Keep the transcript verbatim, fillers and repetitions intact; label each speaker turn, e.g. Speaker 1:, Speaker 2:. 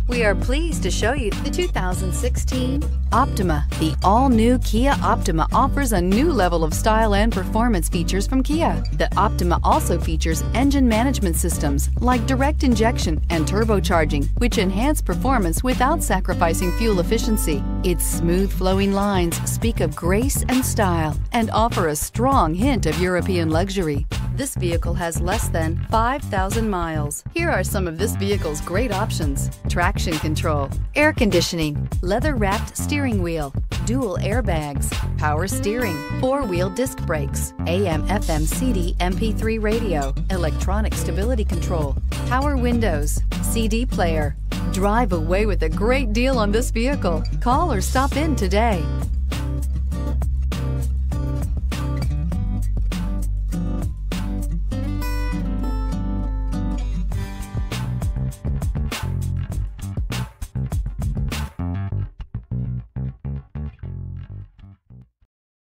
Speaker 1: We are pleased to show you the two thousand sixteen Optima. The all-new Kia Optima offers a new level of style and performance features from Kia. The Optima also features engine management systems like direct injection and turbocharging, which enhance performance without sacrificing fuel efficiency. Its smooth flowing lines speak of grace and style and offer a strong hint of European luxury. This vehicle has less than five thousand miles. Here are some of this vehicle's great options: traction control, air conditioning, leather-wrapped steering wheel, dual airbags, power steering, four-wheel disc brakes, A M F M C D M P three radio, electronic stability control, power windows, C D player. Drive away with a great deal on this vehicle. Call or stop in today.